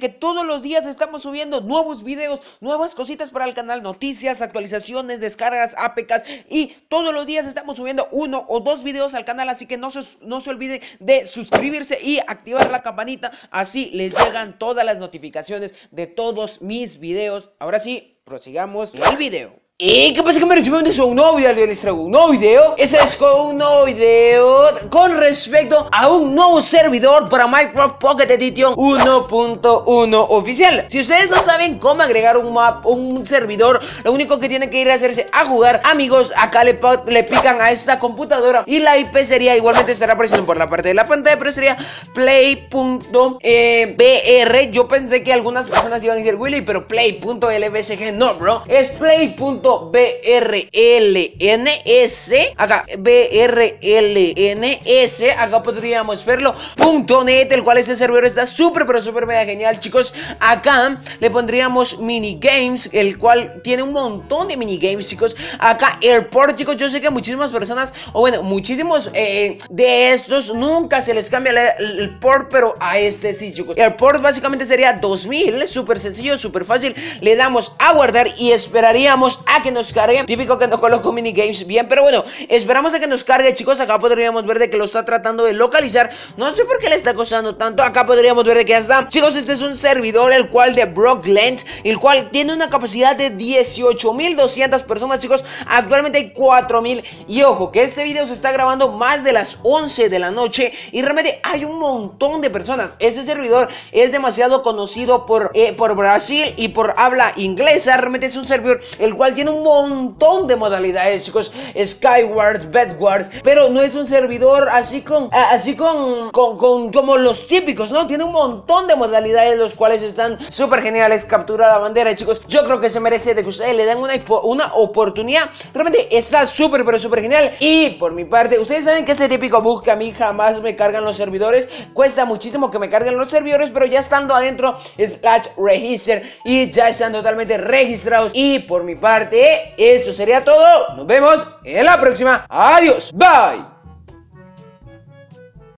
que todos los días estamos subiendo nuevos videos, nuevas cositas para el canal, noticias, actualizaciones, descargas, APKs, y todos los días estamos subiendo 1 o 2 videos al canal, así que no se olviden de suscribirse y activar la campanita, así les llegan todas las notificaciones de todos mis videos. Ahora sí, prosigamos el video. ¿Y qué pasa, que me reciben de un nuevo video? Les traigo un nuevo video. Ese es un nuevo video con respecto a un nuevo servidor para Minecraft Pocket Edition 1.1 oficial. Si ustedes no saben cómo agregar un servidor, lo único que tienen que ir a hacerse a jugar, amigos, acá le pican a esta computadora y la IP sería, igualmente estará apareciendo por la parte de la pantalla, pero sería play.br. Yo pensé que algunas personas iban a decir Willy, pero play.lbsg no, bro, es play.brlns. Acá brlns, acá podríamos verlo .net, el cual este servidor está súper pero súper mega genial, chicos. Acá le pondríamos minigames, el cual tiene un montón de minigames, chicos. Acá airport, chicos, yo sé que muchísimas personas, o bueno, muchísimos de estos nunca se les cambia el port, pero a este sí, chicos. El port básicamente sería 2000, súper sencillo, súper fácil. Le damos a guardar y esperaríamos a que nos cargue. Típico que no coloco minigames bien, pero bueno, esperamos a que nos cargue, chicos. Acá podríamos ver de que lo está tratando de localizar. No sé por qué le está costando tanto. Acá podríamos ver de que ya está. Chicos, este es un servidor, el cual de Brockland, el cual tiene una capacidad de 18.200 personas, chicos. Actualmente hay 4.000. Y ojo, que este video se está grabando más de las 11 de la noche y realmente hay un montón de personas. Este servidor es demasiado conocido por Brasil y por habla inglesa. Realmente es un servidor el cual tiene un montón de modalidades, chicos. Skywars, Bedwars, pero no es un servidor así como los típicos, ¿no? Tiene un montón de modalidades, los cuales están súper geniales. Captura la bandera, chicos. Yo creo que se merece de que ustedes le den una oportunidad. Realmente está súper pero súper genial. Y por mi parte, ustedes saben que este típico bug que a mí jamás me cargan los servidores, cuesta muchísimo que me carguen los servidores, pero ya estando adentro /register y ya están totalmente registrados. Y por mi parte, esto sería todo. Nos vemos en la próxima. Adiós. Bye.